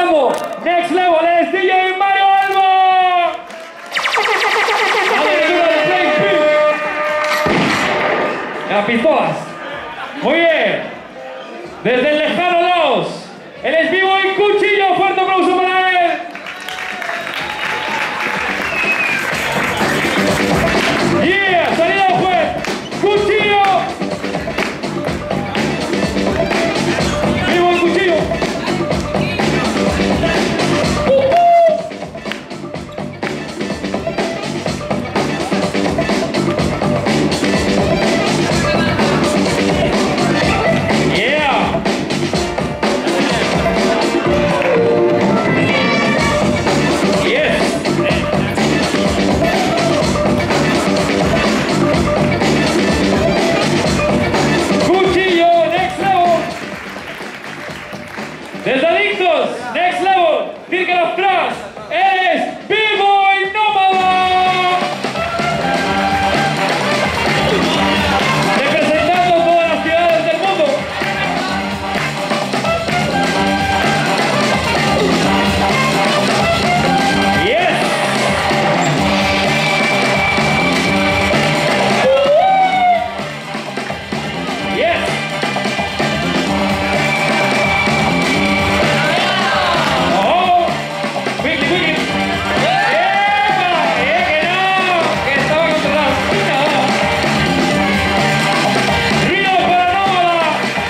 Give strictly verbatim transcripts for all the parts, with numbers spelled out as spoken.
representando Next Level es D J Mario Alba. Las pistolas. Muy bien. Desde el lejano Laos, él es vivo y Cuchillo. Fuerte aplauso para él. Yeah, salida juez. Cuchillo. Vivo y Cuchillo. Uh -huh. Yeah. Yes. Cuchillo, next level. Desde Adictos, next level. Circle of Trust, es vivo y nómada. Representando todas las ciudades del mundo. Yes. Yes. Oh, quickly, quickly. ¡Epa! ¡Eh, que no! Que estaba controlado. No. ¡Río para Nómada!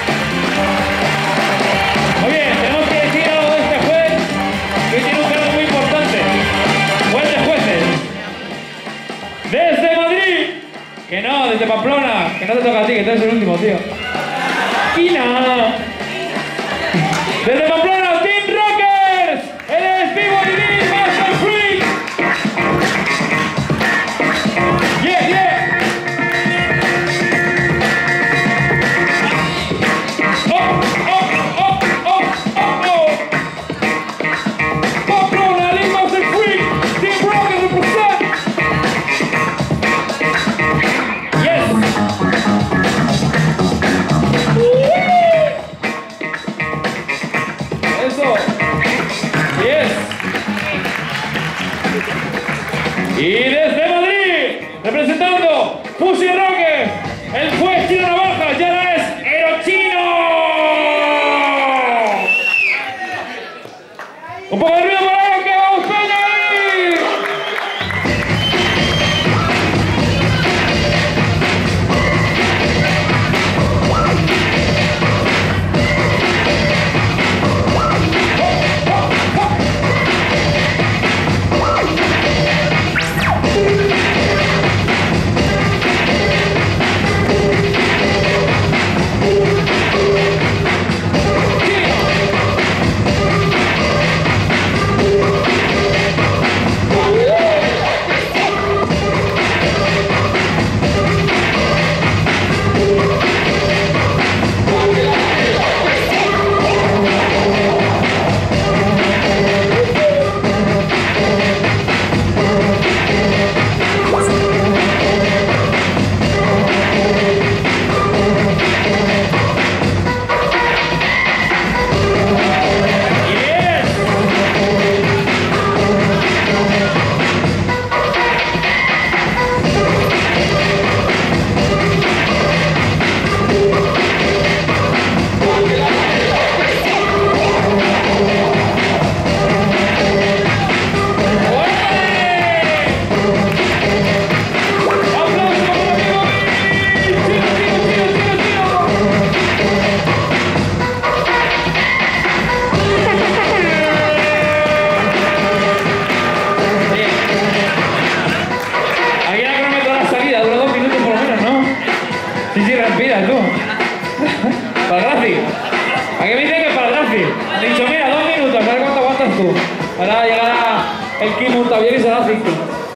Muy bien, tenemos que decir algo de este juez, que tiene un cargo muy importante. Juez de jueces. Desde Madrid. Que no, desde Pamplona. Que no te toca a ti, que tú eres el último, tío. Y nada. Desde Pamplona, Team Rockers. Él es vivo y Dean Master Freak. Yeah, yeah. Oh, oh, oh, oh, oh, oh. Pamplona, Dean Master Freak. Team Rockers represent. Yes. Eso. Yes. Y desde Madrid, representando Pussy Rockers, el juez Chino Navaja, ya no es Erochino. Un poco de ruido por ahí, que vamos peña ahí. Sí, sí, respira tú. Para el Graci. Aquí me dicen que para el Graci. He dicho, mira, dos minutos, a ver cuánto aguantas tú. Ahora llegará el Kim Montavier y será cinco.